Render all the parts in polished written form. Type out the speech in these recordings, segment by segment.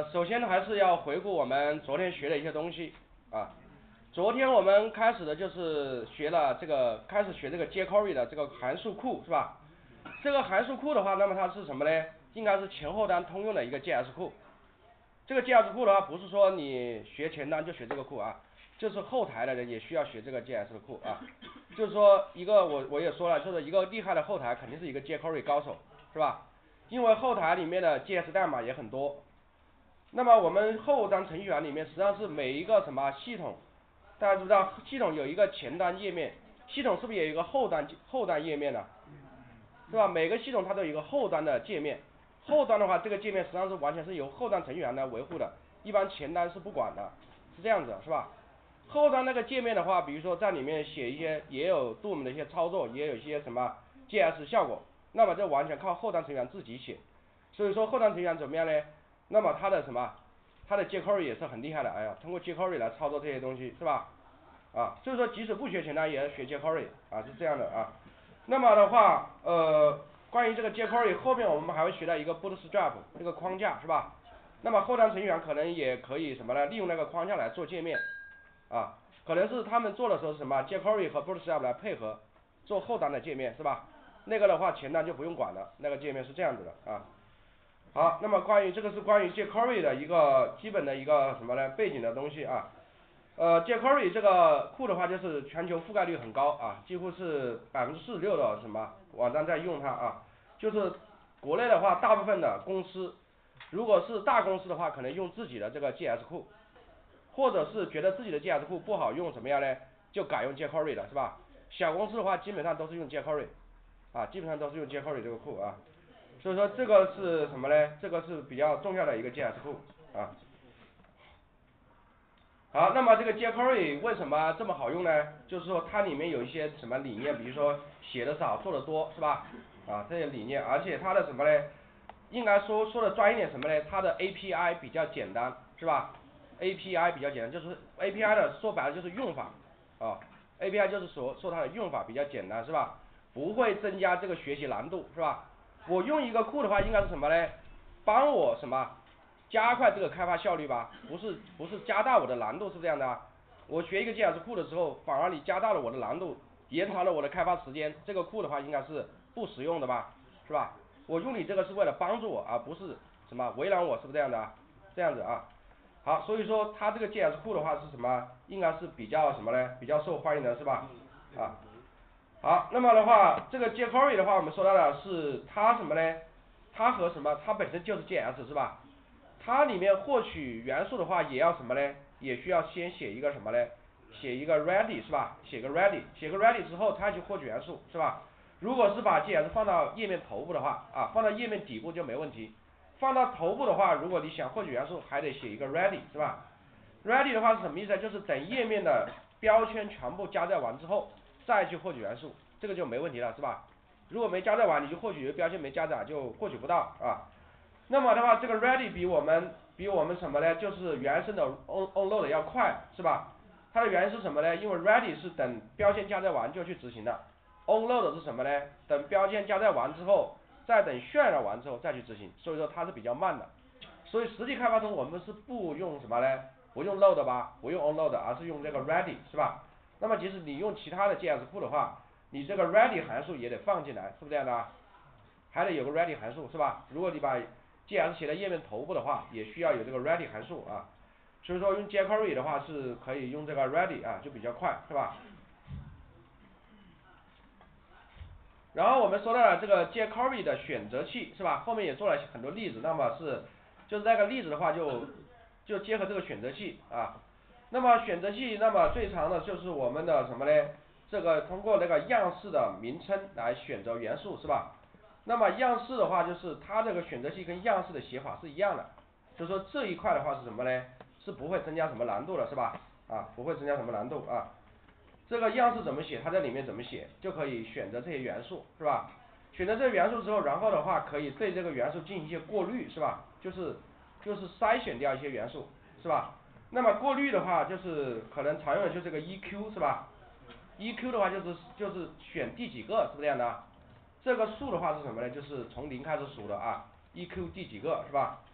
首先还是要回顾我们昨天学的一些东西啊。昨天我们开始的就是开始学这个 jQuery 的这个函数库是吧？这个函数库的话，那么它是什么呢？应该是前后端通用的一个 JS 库。这个 JS 库的话，不是说你学前端就学这个库啊，就是后台的人也需要学这个 JS 的库啊。就是说我也说了，就是一个厉害的后台肯定是一个 jQuery 高手，是吧？因为后台里面的 JS 代码也很多。那么我们后端程序员里面实际上是每一个什么系统，大家知不知道系统有一个前端页面，系统是不是也有一个后端页面呢？是吧？每个系统它都有一个后端的界面，后端的话这个界面实际上是完全是由后端程序员来维护的，一般前端是不管的，是这样子是吧？后端那个界面的话，比如说在里面写一些也有 Doom 的一些操作，也有一些什么 JS 效果，那么这完全靠后端程序员自己写。所以说后端程序员怎么样呢？那么他的jQuery 也是很厉害的，哎呀，通过 jQuery 来操作这些东西是吧？啊，所以说即使不学前端也要学 jQuery 啊，是这样的啊。那么的话，关于这个 jQuery 后面我们还会学到一个 Bootstrap 这个框架是吧？那么后端程序员可能也可以什么呢？利用那个框架来做界面啊，可能是他们做的时候是什么 jQuery 和 Bootstrap 来配合做后端的界面是吧？那个的话前端就不用管了，那个界面是这样子的啊。好，那么这个是关于 jQuery 的一个基本的一个什么呢？背景的东西啊。jQuery 这个库的话，就是全球覆盖率很高啊，几乎是46%的什么网站在用它啊。就是国内的话，大部分的公司，如果是大公司的话，可能用自己的这个 JS 库，或者是觉得自己的 JS 库不好用，怎么样呢？就改用 jQuery 了，是吧？小公司的话，基本上都是用 jQuery，啊，基本上都是用 jQuery 这个库啊。所以说这个是什么呢？这个是比较重要的一个 JS 库啊。好，那么这个 jQuery 为什么这么好用呢？就是说它里面有一些什么理念，比如说写的少做的多，是吧？啊，这些理念，而且它的什么呢？应该说的专业点什么呢？它的 API 比较简单，是吧？API 比较简单，就是 API 的说白了就是用法啊，API 就是说它的用法比较简单，是吧？不会增加这个学习难度，是吧？我用一个库的话，应该是什么呢？帮我什么？加快这个开发效率吧，不是加大我的难度，是这样的啊。我学一个 JS 库的时候，反而你加大了我的难度，延长了我的开发时间，这个库的话应该是不实用的吧，是吧？我用你这个是为了帮助我，而不是什么为难我，是不是这样的啊？这样子啊。好，所以说它这个 JS 库的话是什么？应该是比较什么呢？比较受欢迎的是吧？啊。好，那么的话，这个 jQuery 的话，我们说到的是它什么呢？它和什么？它本身就是 JS 是吧？它里面获取元素的话，也要什么呢？也需要先写一个什么呢？写一个 ready 是吧？写个 ready 之后，它去获取元素是吧？如果是把 JS 放到页面头部的话，啊，放到页面底部就没问题。放到头部的话，如果你想获取元素，还得写一个 ready 是吧？ready 的话是什么意思？就是等页面的标签全部加载完之后，再去获取元素，这个就没问题了是吧？如果没加载完，你就获取标签没加载就获取不到啊。那么的话，这个 ready 比我们什么呢？就是原生的 onload 要快，是吧？它的原因是什么呢？因为 ready 是等标签加载完就去执行的 ，onload 是什么呢？等标签加载完之后，再等渲染完之后再去执行，所以说它是比较慢的。所以实际开发中我们是不用什么呢？不用 load 吧，不用 onload，而是用这个 ready，是吧？那么即使你用其他的 JS 库的话，你这个 ready 函数也得放进来，是不是这样的啊？还得有个 ready 函数是吧？如果你把 JS 写在页面头部的话，也需要有这个 ready 函数啊。所以说用 jQuery 的话是可以用这个 ready 啊，就比较快，是吧？然后我们说到了这个 jQuery 的选择器是吧？后面也做了很多例子，那么就是那个例子的话就结合这个选择器啊。那么选择器那么最常的就是我们的什么呢？这个通过那个样式的名称来选择元素是吧？那么样式的话就是它这个选择器跟样式的写法是一样的，就是说这一块的话是什么呢？是不会增加什么难度的是吧？啊，不会增加什么难度啊。这个样式怎么写，它在里面怎么写，就可以选择这些元素是吧？选择这些元素之后，然后的话可以对这个元素进行一些过滤是吧？就是筛选掉一些元素是吧？那么过滤的话就是可能常用的就是这个 EQ 是吧？EQ 的话就是选第几个，是不是这样的？这个数的话是什么呢？就是从0开始数的啊，EQ 第几个是吧？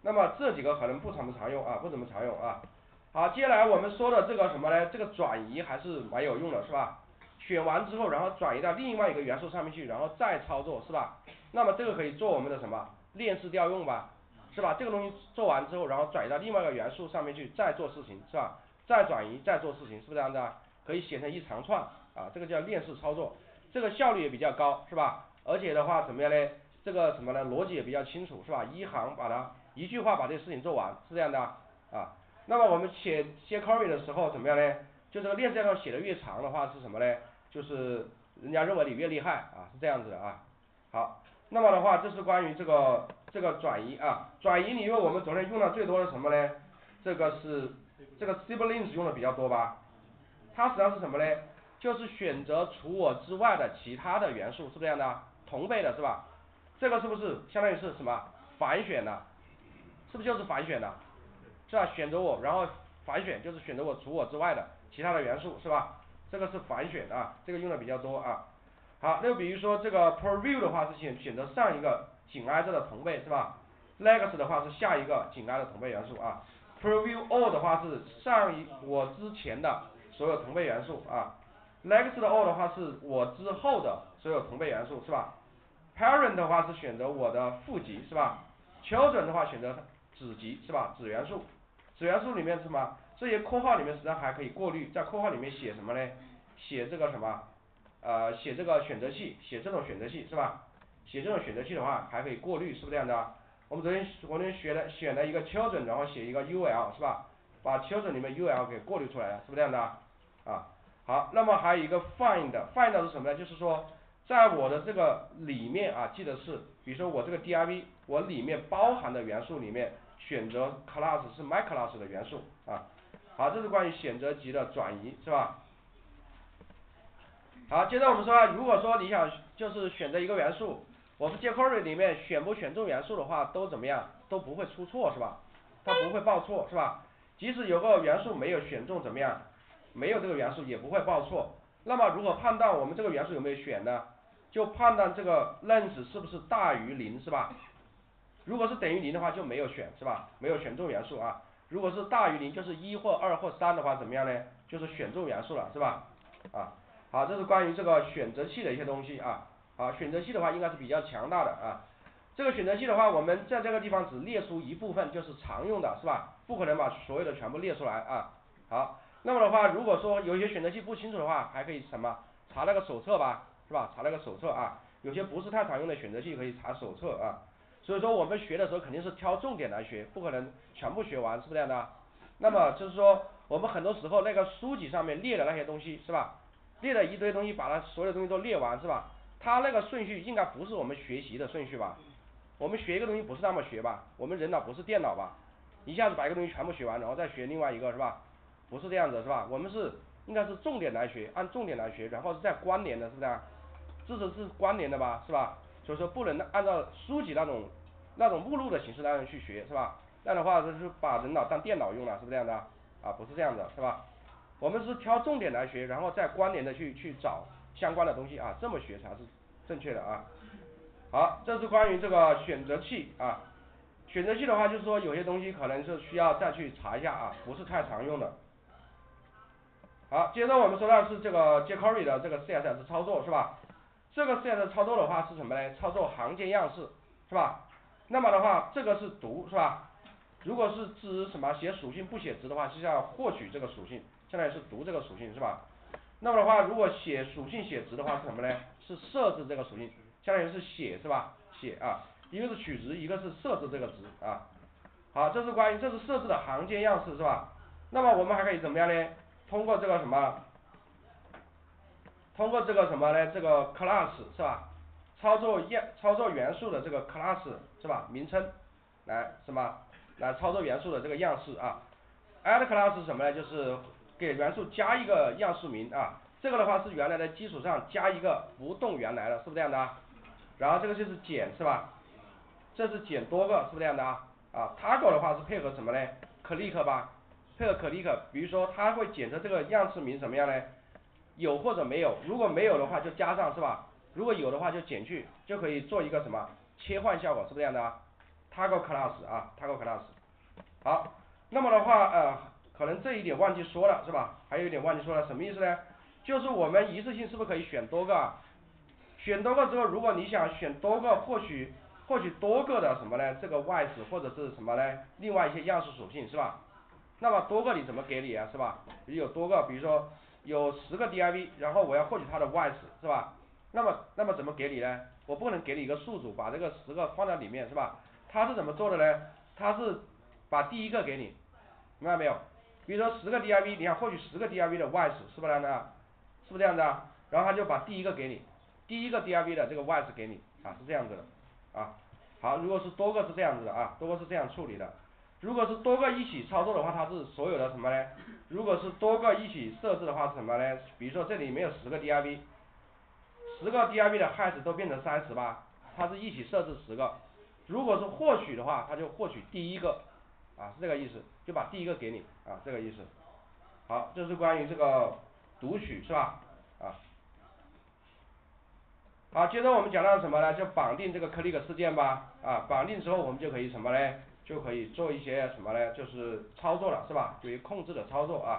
那么这几个可能不怎么常用啊，不怎么常用啊。好，接下来我们说的这个什么呢？这个转移还是蛮有用的，是吧？选完之后，然后转移到另外一个元素上面去，然后再操作，是吧？那么这个可以做我们的什么链式调用吧，是吧？这个东西做完之后，然后转移到另外一个元素上面去，再做事情，是吧？再转移，再做事情，是不是这样的啊？可以写成一长串啊，这个叫链式操作，这个效率也比较高，是吧？而且的话怎么样呢？这个什么呢？逻辑也比较清楚，是吧？一行把它一句话把这个事情做完，是这样的啊。那么我们写 query 的时候怎么样呢？就这个链式调用写的越长的话是什么呢？就是人家认为你越厉害啊，是这样子的啊。好，那么的话这是关于这个转移啊，转移里面我们昨天用的最多的什么呢？这个是这个 siblings 用的比较多吧？它实际上是什么呢？就是选择除我之外的其他的元素，是不是这样的？同辈的是吧？这个是不是相当于是什么反选的？是不是就是反选的？是吧？选择我，然后反选就是选择我除我之外的其他的元素，是吧？这个是反选啊，这个用的比较多啊。好，那比如说这个 preview 的话是选择上一个紧挨着的同辈，是吧 ？next 的话是下一个紧挨的同辈元素啊。preview all 的话是我之前的所有同辈元素啊。next all 的话是我之后的所有同辈元素，是吧？parent 的话是选择我的父级，是吧 ？children 的话选择子级，是吧？子元素，子元素里面是什么？这些括号里面实际上还可以过滤，在括号里面写什么呢？写这个什么？写这个选择器，写这种选择器是吧？写这种选择器的话还可以过滤，是不是这样的？我们昨天选了一个 children， 然后写一个 ul 是吧？把 children 里面 ul 给过滤出来了，是不是这样的？啊，好，那么还有一个 find 是什么呢？就是说在我的这个里面啊，记得是，比如说我这个 div 我里面包含的元素里面选择 class 是 my class 的元素啊。好，这是关于选择级的转移，是吧？好，接着我们说，如果说你想就是选择一个元素，我们 jQuery 里面选不选中元素的话，都怎么样，都不会出错，是吧？它不会报错，是吧？即使有个元素没有选中，怎么样？没有这个元素也不会报错。那么如何判断我们这个元素有没有选呢？就判断这个 length 是不是大于0，是吧？如果是等于0的话就没有选，是吧？没有选中元素啊。如果是大于0，就是1或2或3的话，怎么样呢？就是选中元素了，是吧？啊。好，这是关于这个选择器的一些东西啊。好，选择器的话应该是比较强大的啊。这个选择器的话，我们在这个地方只列出一部分，就是常用的，是吧？不可能把所有的全部列出来啊。好，那么的话，如果说有些选择器不清楚的话，还可以什么查那个手册吧，是吧？查那个手册啊。有些不是太常用的选择器可以查手册啊。所以说我们学的时候肯定是挑重点来学，不可能全部学完，是不是这样的？那么就是说，我们很多时候那个书籍上面列的那些东西，是吧？列了一堆东西，把它所有东西都列完，是吧？它那个顺序应该不是我们学习的顺序吧？我们学一个东西不是那么学吧？我们人脑不是电脑吧？一下子把一个东西全部学完，然后再学另外一个，是吧？不是这样子，是吧？我们是应该是重点来学，按重点来学，然后是再关联的，是不是啊？知识是关联的吧，是吧？所以说不能按照书籍那种目录的形式那样去学，是吧？这样的话就是把人脑当电脑用了，是不是这样的？啊，不是这样的，是吧？我们是挑重点来学，然后再关联的去找相关的东西啊，这么学才是正确的啊。好，这是关于这个选择器啊。选择器的话，就是说有些东西可能是需要再去查一下啊，不是太常用的。好，接着我们说到是这个 jQuery 的这个 CSS 操作，是吧？这个 CSS 操作的话是什么呢？操作行间样式，是吧？那么的话，这个是读，是吧？如果是指什么写属性不写值的话，是要获取这个属性，相当于是读这个属性，是吧？那么的话，如果写属性写值的话是什么呢？是设置这个属性，相当于是写，是吧？写啊，一个是取值，一个是设置这个值啊。好，这是设置的行间样式，是吧？那么我们还可以怎么样呢？通过这个什么？通过这个什么呢？这个 class 是吧？操作元素的这个 class 是吧？名称来什么？来操作元素的这个样式啊。add class 是什么呢？就是给元素加一个样式名啊。这个的话是原来的基础上加一个不动原来的，是不是这样的？然后这个就是减，是吧？这是减多个，是不是这样的啊？toggle 的话是配合什么呢 ？click 吧，配合 click， 比如说它会检测这个样式名什么样呢？有或者没有，如果没有的话就加上，是吧？如果有的话就减去，就可以做一个什么切换效果，是不是这样的啊 toggle class 啊 toggle class。好，那么的话可能这一点忘记说了是吧？还有一点忘记说了，什么意思呢？就是我们一次性是不是可以选多个啊？选多个之后，如果你想选多个获取多个的什么呢？这个外置或者是什么呢？另外一些样式属性是吧？那么多个你怎么给你啊？是吧？有多个，比如说有10个 div， 然后我要获取它的外置是吧？那么怎么给你呢？我不能给你一个数组，把这个10个放在里面是吧？它是怎么做的呢？它是把第一个给你，明白没有？比如说10个 div， 你想获取10个 div 的外置，是不是这样的？是不是这样的？然后他就把第一个给你，第一个 div 的这个外置给你啊，是这样子的啊。好，如果是多个是这样子的啊，多个是这样处理的。如果是多个一起操作的话，它是所有的什么呢？如果是多个一起设置的话是什么呢？比如说这里面有10个 div， 10个 div 的 hash 都变成30吧，它是一起设置10个。如果是获取的话，它就获取第一个，啊是这个意思，就把第一个给你啊这个意思。好，这是关于这个读取是吧？啊。好，接着我们讲到什么呢？就绑定这个 click 事件吧，啊，绑定之后我们就可以什么呢？就可以做一些什么呢？就是操作了，是吧？对于控制的操作啊。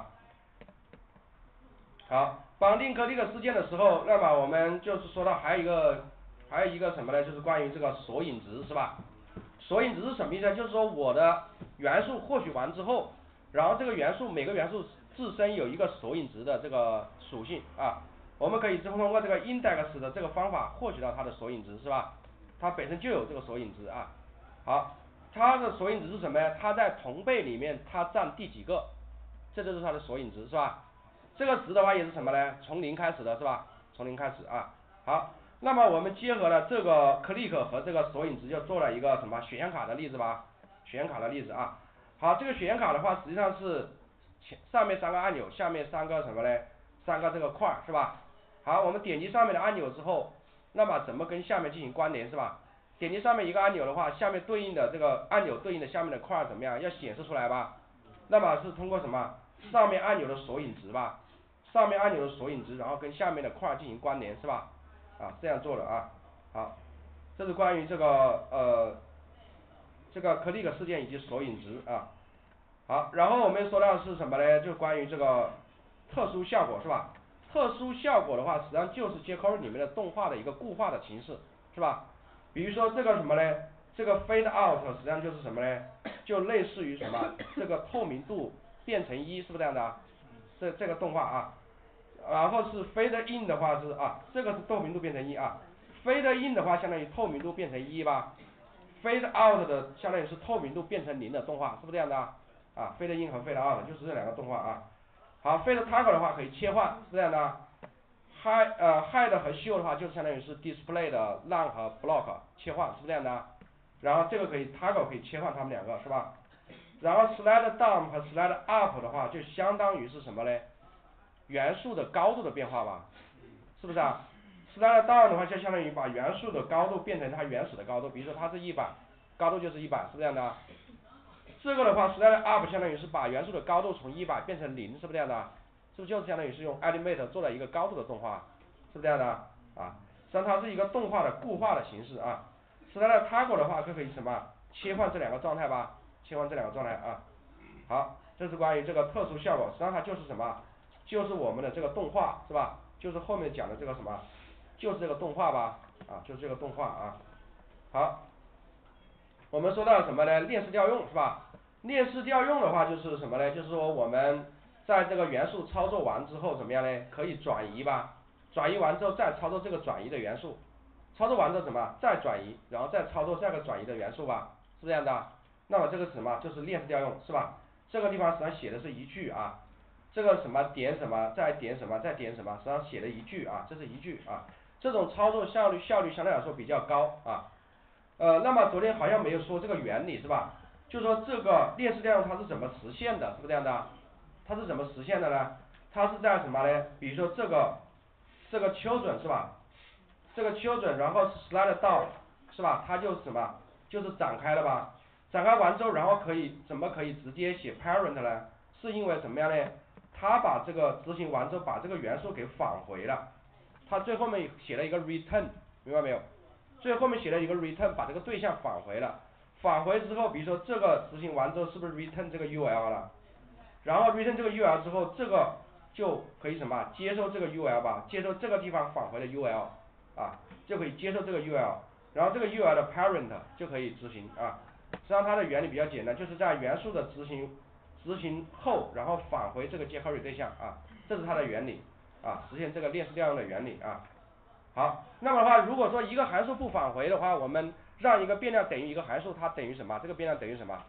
好，绑定 click 事件的时候，那么我们就是说到还有一个什么呢？就是关于这个索引值，是吧？索引值是什么意思呢？就是说我的元素获取完之后，然后这个元素每个元素自身有一个索引值的这个属性啊。我们可以通过这个 index 的这个方法获取到它的索引值是吧？它本身就有这个索引值啊。好，它的索引值是什么呢？它在同倍里面它占第几个，这就是它的索引值是吧？这个值的话也是什么呢？从0开始的是吧？从0开始啊。好，那么我们结合了这个 click 和这个索引值，就做了一个什么选项卡的例子吧？选项卡的例子啊。好，这个选项卡的话实际上是上面3个按钮，下面3个什么呢？3个这个块是吧？好，我们点击上面的按钮之后，那么怎么跟下面进行关联是吧？点击上面一个按钮的话，下面对应的这个按钮对应的下面的块怎么样？要显示出来吧？那么是通过什么？上面按钮的索引值吧？上面按钮的索引值，然后跟下面的块进行关联是吧？啊，这样做的啊。好，这是关于这个这个 click 事件以及索引值啊。好，然后我们说到的是什么呢？就关于这个特殊效果是吧？特殊效果的话，实际上就是接口里面的动画的一个固化的形式，是吧？比如说这个什么呢？这个 fade out 实际上就是什么呢？就类似于什么？这个透明度变成1，是不是这样的啊？这个动画啊。然后是 fade in 的话是啊，这个是透明度变成1啊。fade in 的话相当于透明度变成1吧。fade out 的相当于是透明度变成0的动画，是不是这样的啊？fade in 和 fade out 就是这2个动画啊。好 ，fade toggle 的话可以切换，是这样的。hide 和 show 的话就相当于是 display 的 run 和 block 切换，是不是这样的？然后这个可以 toggle 可以切换它们2个，是吧？然后 slide down 和 slide up 的话就相当于是什么呢？元素的高度的变化吧，是不是啊？slide down 的话就相当于把元素的高度变成它原始的高度，比如说它是100，高度就是100，是不是这样的？这个的话 slide up 相当于是把元素的高度从100变成0，是不是这样的？是不是就是相当于是用 animate 做了一个高度的动画，是不是这样的？啊，实际上它是一个动画的固化的形式啊。slide toggle 的话就可以什么？切换这2个状态吧，切换这2个状态啊。好，这是关于这个特殊效果，实际上它就是什么？就是我们的这个动画是吧？就是后面讲的这个什么？就是这个动画吧，啊，就是这个动画啊。好，我们说到什么呢？链式调用是吧？链式调用的话就是什么呢？就是说我们在这个元素操作完之后怎么样呢？可以转移吧，转移完之后再操作这个转移的元素，操作完之后怎么？再转移，然后再操作下个转移的元素吧，是这样的。那么这个是什么？就是链式调用是吧？这个地方实际上写的是一句啊，这个什么点什么，再点什么，再点什么，实际上写了一句啊，这是一句啊。这种操作效率相对来说比较高啊。那么昨天好像没有说这个原理是吧？就说这个链式调用它是怎么实现的，是不是这样的？它是怎么实现的呢？它是在什么呢？比如说这个children 是吧？这个 children 然后 slide down 是吧？它就是什么？就是展开了吧？展开完之后，然后怎么可以直接写 parent 呢？是因为怎么样呢？它把这个执行完之后，把这个元素给返回了。它最后面写了一个 return， 明白没有？最后面写了一个 return， 把这个对象返回了。 返回之后，比如说这个执行完之后，是不是 return 这个 UL 了？然后 return 这个 UL 之后，这个就可以什么接受这个 UL 吧，接受这个地方返回的 UL 啊，就可以接受这个 UL， 然后这个 UL 的 parent 就可以执行啊。实际上它的原理比较简单，就是在元素的执行后，然后返回这个 jQuery 对象啊，这是它的原理啊，实现这个链式调用的原理啊。好，那么的话，如果说一个函数不返回的话，我们让一个变量等于一个函数，它等于什么？这个变量等于什么？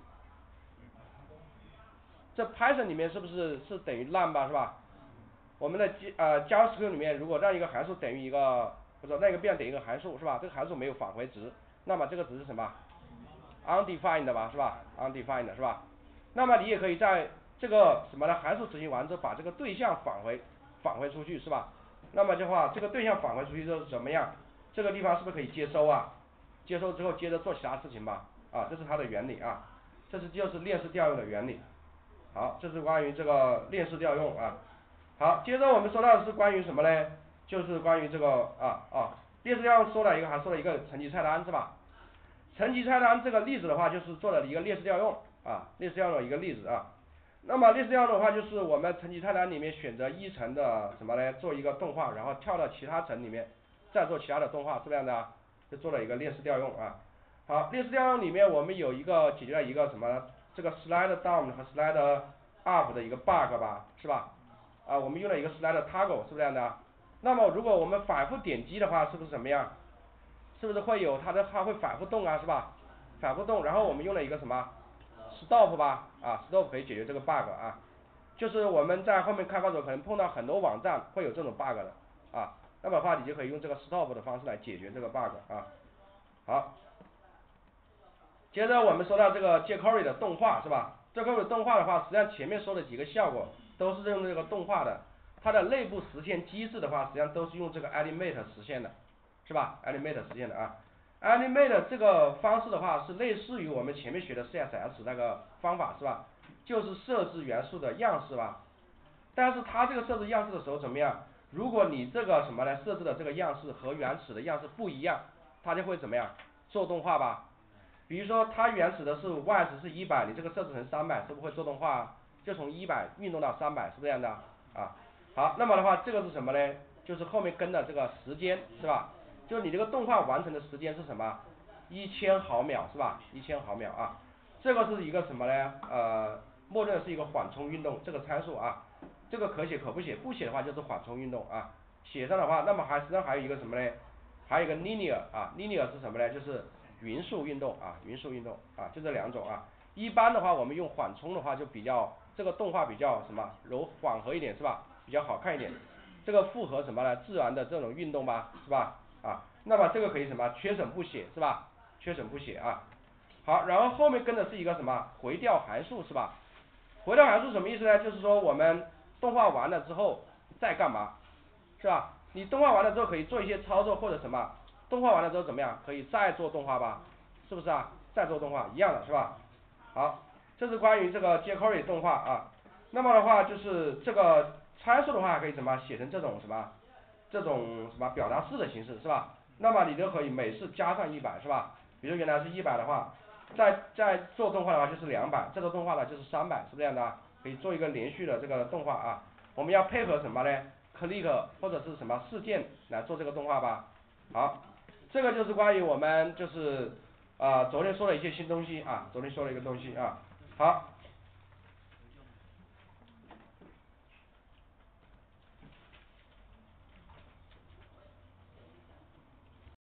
这 Python 里面是不是等于 none 吧，是吧？我们的JavaScript 里面，如果让一个函数等于一个，不是让一个变量等于一个函数，是吧？这个函数没有返回值，那么这个值是什么 ？undefined 吧，是吧 ？undefined 是吧？那么你也可以在这个什么呢？函数执行完之后，把这个对象返回出去，是吧？那么的话，这个对象返回出去之后怎么样？这个地方是不是可以接收啊？接收之后接着做其他事情吧？啊，这是它的原理啊，就是链式调用的原理。好，这是关于这个链式调用啊。好，接着我们说到的是关于什么呢？就是关于这个链式调用还说了一个层级菜单是吧？层级菜单这个例子的话，就是做了一个链式调用啊，链式调用的一个例子啊。那么链式调用的话，就是我们层级菜单里面选择一层的什么呢？做一个动画，然后跳到其他层里面再做其他的动画，是这样的啊，就做了一个链式调用啊。好，链式调用里面我们有一个解决了一个什么？这个 slide down 和 slide up 的一个 bug 吧，是吧？啊，我们用了一个 slide toggle，是不是这样的啊？那么如果我们反复点击的话，是不是怎么样？是不是会有它会反复动啊，是吧？反复动，然后我们用了一个什么 stop 吧，啊 stop 可以解决这个 bug 啊。就是我们在后面开发者可能碰到很多网站会有这种 bug 的啊，那么的话你就可以用这个 stop 的方式来解决这个 bug 啊。好，接着我们说到这个 jQuery 的动画是吧？ jQuery 动画的话，实际上前面说的几个效果都是用这个动画的，它的内部实现机制的话，实际上都是用这个 Animate 实现的，是吧 ？Animate 实现的啊。Animate 这个方式的话是类似于我们前面学的 CSS 那个方法是吧？就是设置元素的样式吧。但是它这个设置样式的时候怎么样？如果你这个什么呢，设置的这个样式和原始的样式不一样，它就会怎么样？做动画吧。比如说它原始的是y 值是100，你这个设置成300，是不是会做动画？就从100运动到300，是这样的啊。好，那么的话，这个是什么呢？就是后面跟的这个时间是吧？就你这个动画完成的时间是什么？1000毫秒是吧？1000毫秒啊。这个是一个什么呢？默认是一个缓冲运动这个参数啊。这个可写可不写，不写的话就是缓冲运动啊。写上的话，那么实际上还有一个什么呢？还有一个 linear 啊 ，linear 是什么呢？就是匀速运动啊，匀速运动啊，就这两种啊。一般的话，我们用缓冲的话，就比较这个动画比较什么缓和一点是吧？比较好看一点。这个符合什么呢？自然的这种运动吧，是吧？啊，那么这个可以什么？缺省不写是吧？缺省不写啊。好，然后后面跟的是一个什么？回调函数是吧？回调函数什么意思呢？就是说我们动画完了之后再干嘛？是吧？你动画完了之后可以做一些操作或者什么？动画完了之后怎么样？可以再做动画吧？是不是啊？再做动画一样的是吧？好，这是关于这个 jQuery 动画啊。那么的话就是这个参数的话可以什么写成这种什么？这种什么表达式的形式是吧？那么你就可以每次加上100是吧？比如原来是100的话，再做动画的话就是200，再做动画呢就是300，是不是这样的啊？可以做一个连续的这个动画啊。我们要配合什么呢？click 或者是什么事件来做这个动画吧。好，这个就是关于我们就是昨天说的一些新东西啊，昨天说了一个东西啊。好。